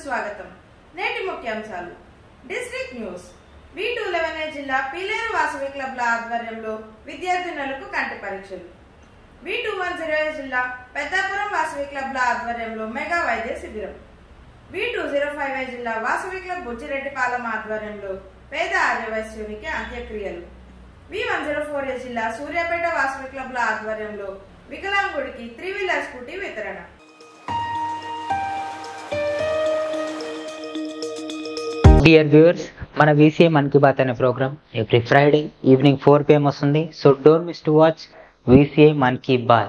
సుస్వాగతం. నేటి ముఖ్యాంశాలు. District news. V211 జిల్లా పీలేరు వాసవి క్లబ్ల ఆధ్వర్యంలో విద్యార్థినులకు కంటి పరీక్షలు. V210 జిల్లా పెద్దాపురం వాసవి క్లబ్ల ఆధ్వర్యంలో మెగా వైద్య శిబిరం. V205 జిల్లా వాసవి క్లబ్ బుచ్చిరెడ్డిపాలెం ఆధ్వర్యంలో పేద ఆర్యవైశ్యునికి అంత్యక్రియలు. V104 జిల్లా సూర్యాపేట వాసవి క్లబ్ల ఆధ్వర్యంలో వికలాంగుడికి 3-వీలర్ స్కూటీ వితరణ. డియర్ వ్యూవర్స్, మన VCA మన్ కీ బాత్ అనే program every Friday evening 4 PM వస్తుంది. So don't miss to watch VCA Mann Ki Baat.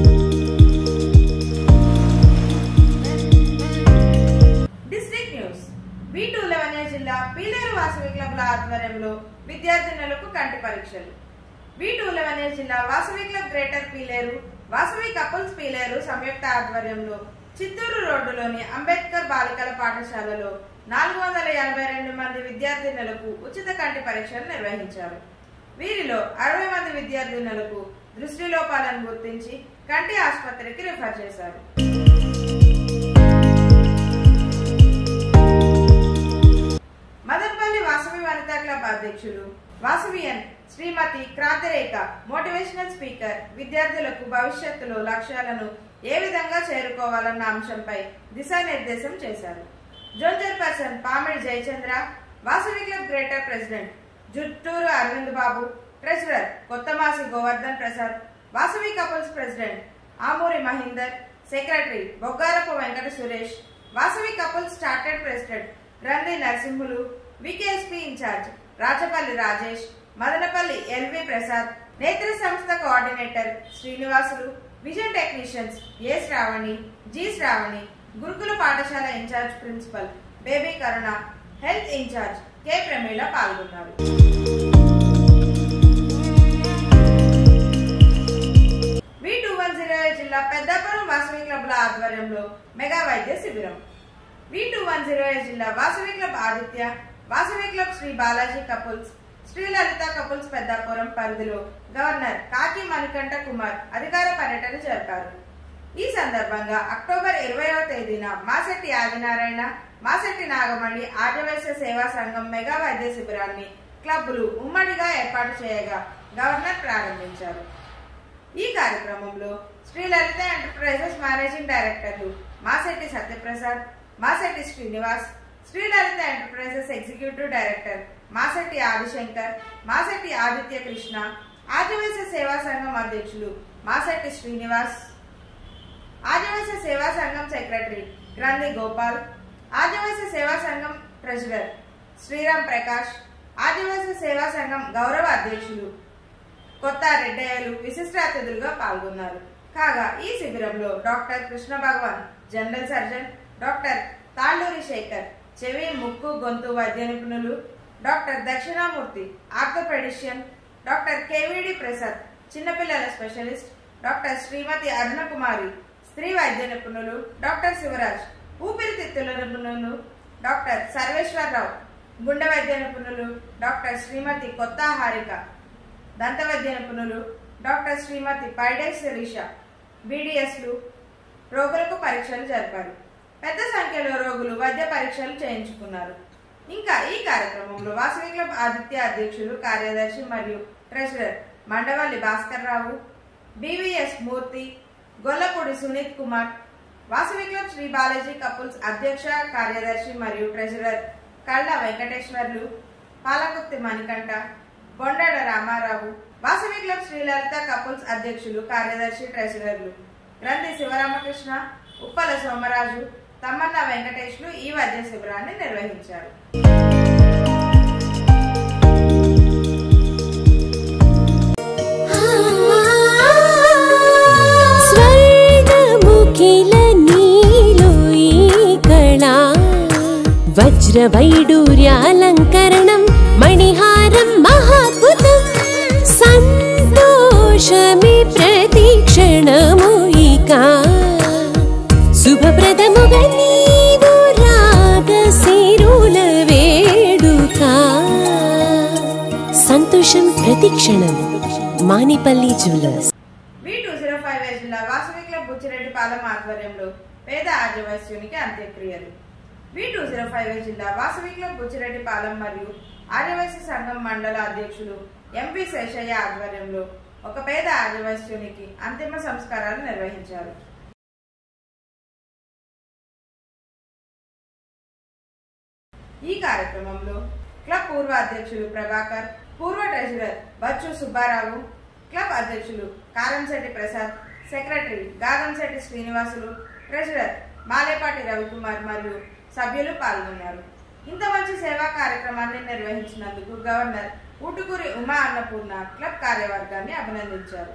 District news. V211 జిల్లా పీలేరు వాసవి క్లబ్ల ఆధ్వర్యంలో విద్యార్థినులకు కంటి పరీక్షలు. V211 జిల్లా Vasavi club greater Piler, Vasavi couples Piler సంయుక్త ఆధ్వర్యంలో చిత్తూరు రోడ్డులోని అంబేద్కర్ బాలికల పాఠశాలలో 482 మంది విద్యార్థినులకు ఉచిత కంటి పరీక్షలు నిర్వహించారు. వీరిలో 60 మంది విద్యార్థినులకు దృష్టి లోపాలను గుర్తించి కంటి ఆసుపత్రికి రిఫర్ చేశారు. మదనపల్లి వాసవి వనితా క్లబ్ అధ్యక్షులు వాసవియన్ శ్రీమతి క్రాంతిరేఖ మోటివేషనల్ స్పీకర్ విద్యార్థులకు భవిష్యత్తులో లక్ష్యాలను ఏ విధంగా చేరుకోవాలన్న అంశంపై దిశానిర్దేశం చేశారు. Zone chairperson Pamidi Jayachandra, Vasavi club greater president Jutturu Aravind Babu, treasurer Kothamasi Govardhan Prasad, Vasavi couples president Amuri Mahender, secretary Boggarapu Venkata Suresh, Vasavi couples chartered president Granthi Narasimhulu, VKSP incharge Rachapalli Rajesh, Madanapalli LV Prasad, నేత్ర సంస్థ coordinator Srinivasulu, vision technicians A Sravani, G Sravani, గురుకుల పాఠశాల incharge principal Baby Karuna, health incharge K Pramila పాల్గొన్నారు. V210 జిల్లా పెద్దాపురం వాసవి క్లబ్ల ఆధ్వర్యంలో మెగా వైద్య శిబిరం. V210 జిల్లా Vasavi club Aditya, Vasavi club Sri Balaji couples, Sri Lalitha couples Peddapuram పరిధిలో గవర్నర్ కాకి మణికంఠ కుమార్ అధికార పర్యటన జరిపారు. ఈ సందర్భంగా అక్టోబర్ 20వ తేదీన మాసెట్టి ఆదినారాయణ, మాసెట్టి నాగమణి ఆర్యవైశ్య సేవా సంఘం మెగా వైద్య శిబిరాన్ని క్లబ్లు ఉమ్మడిగా ఏర్పాటు చేయగా గవర్నర్ ప్రారంభించారు. ఈ కార్యక్రమంలో శ్రీ లలిత ఎంటర్ప్రైజెస్ మేనేజింగ్ డైరెక్టర్లు Masetti Satyaprasad, Masetti Srinivas, Sri Lalitha enterprises executive director Masetti Adishankar, Masetti Aditya Krishna, Aryavysya Seva Sangham అధ్యక్షులు మాసెట్టి శ్రీనివాస్, ఆర్యవైశ్య సేవా సంఘం సెక్రటరీ గ్రంథి గోపాల్, ఆర్యవైశ్య సేవా సంఘం ట్రెజరర్ శ్రీరామ్ ప్రకాష్, ఆర్యవైశ్య సేవా సంఘం గౌరవ అధ్యక్షులు కొత్త రెడ్డయ్యలు విశిష్ట అతిథులుగా పాల్గొన్నారు. కాగా ఈ శిబిరంలో doctor Krishna Bhagavan general surgeon, doctor Talluri Sekhar చెవి ముక్కు గొంతు వైద్య నిపుణులు, doctor Dakshinamurthy orthopedician, doctor KVD Prasad చిన్నపిల్లల స్పెషలిస్ట్, డాక్టర్ శ్రీమతి అరుణకుమారి స్త్రీ వైద్య నిపుణులు, డాక్టర్ శివరాజ్ ఊపిరితిత్తుల నిపుణులు, డాక్టర్ సర్వేశ్వరరావు గుండె వైద్య నిపుణులు, డాక్టర్ శ్రీమతి కొత్త హారిక దంత వైద్య నిపుణులు, డాక్టర్ శ్రీమతి పైడే శిరీష BDSలు రోగులకు పరీక్షలు జరిపారు. పెద్ద సంఖ్యలో రోగులు వైద్య పరీక్షలు చేయించుకున్నారు. ఇంకా ఈ కార్యక్రమంలో వాసవి క్లబ్ ఆదిత్య అధ్యక్షులు, కార్యదర్శి మరియు treasurer Mandavalli Bhaskar Rao, BVS Murthy, Gollapudi Suneeth Kumar, Vasavi club Sri Balaji couples అధ్యక్ష, కార్యదర్శి మరియు treasurer Kalla Venkateswarlu, Palakurthi Manikanta, Bondada Ramarao, Vasavi club Sri Lalitha couples అధ్యక్షులు, కార్యదర్శి, ట్రెజరర్లు గ్రంథి శివరామకృష్ణ, ఉప్పల సోమరాజు, తమ్మన్న వెంకటేష్లు ఈ వైద్య శిబిరాన్ని నిర్వహించారు. వజ్ర వైడూర్యాలంకరణం మణిహారం మహాద్భుతం సంతోషమే ప్రతిక్షణము ఇక శుభప్రదముగా నీవు రాగ సిరుల వేడుక సంతోషం ప్రతిక్షణం. మానిపల్లి జ్యువెలర్స్. V205 జిల్లా వాసవి క్లబ్ బుచ్చిరెడ్డిపాలెం ఆధ్వర్యంలో పేద ఆర్యవైశ్యునికి అంత్యక్రియలు. V205 జిల్లా వాసవి క్లబ్ బుచ్చిరెడ్డిపాలెం మరియు ఆర్యవైశ్య సంఘం మండల అధ్యక్షులు ఎంపీ శేషయ్య ఆధ్వర్యంలో ఒక పేద ఆర్యవైశ్యునికి అంతిమ సంస్కారాలు నిర్వహించారు. ఈ కార్యక్రమంలో క్లబ్ పూర్వ అధ్యక్షులు ప్రభాకర్, పూర్వ ట్రెజరర్ బచ్చు సుబ్బారావు, క్లబ్ అధ్యక్షులు కారంశెట్టి ప్రసాద్, సెక్రటరీ గాగంశెట్టి శ్రీనివాసులు, ట్రెజరర్ మాలేపాటి రవికుమార్ మరియు సభ్యులు పాల్గొన్నారు. ఇంత మంచి సేవా కార్యక్రమాన్ని నిర్వహించినందుకు గవర్నర్ ఊటుకూరి ఉమా అన్నపూర్ణ క్లబ్ కార్యవర్గాన్ని అభినందించారు.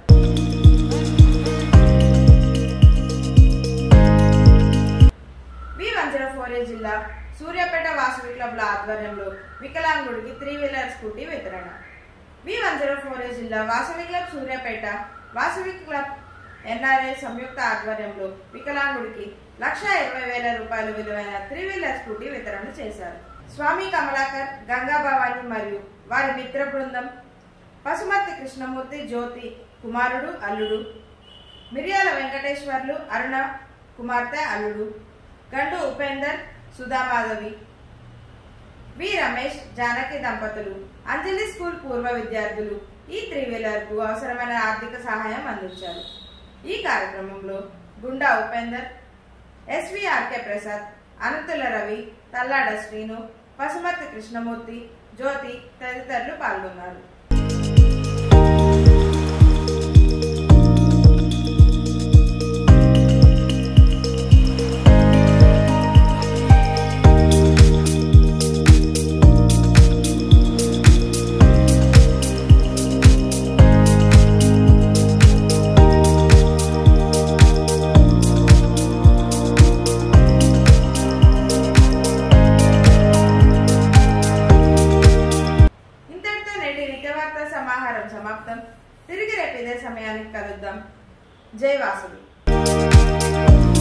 V104 జిల్లా సూర్యాపేట వాసవి క్లబ్ల ఆధ్వర్యంలో వికలాంగుడికి 3-వీలర్ స్కూటీ వితరణ. V104 జిల్లా Vasavi club Suryapet Vasavi club NRA సంయుక్త ఆధ్వర్యంలో వికలాంగుడికి 1,20,000 రూపాయలు విలువైన 3-వీలర్ స్కూటీ వితరణ చేశారు. స్వామి కమలాకర్, గంగాభవాని మరియు వారి మిత్ర బృందం, పశుమర్తి కృష్ణమూర్తి జ్యోతి కుమారుడు అల్లుడు, మిర్యాల వెంకటేశ్వర్లు అరుణ కుమార్తె అల్లుడు, గండు ఉపేందర్ సుధామాధవి, వి రమేష్ జానకి దంపతులు, అంజలి స్కూల్ పూర్వ విద్యార్థులు ఈ 3-వీలర్ కు అవసరమైన ఆర్థిక సహాయం అందించారు. ఈ కార్యక్రమంలో గుండా ఉపేందర్, SVRK ప్రసాద్, అనంతుల రవి, తల్లాడ శ్రీను, పశుమర్తి కృష్ణమూర్తి, జ్యోతి తదితరులు పాల్గొన్నారు. సమాహారం సమాప్తం. తిరిగి రేపు ఇదే సమయానికి కలుద్దాం. జై వాసవి.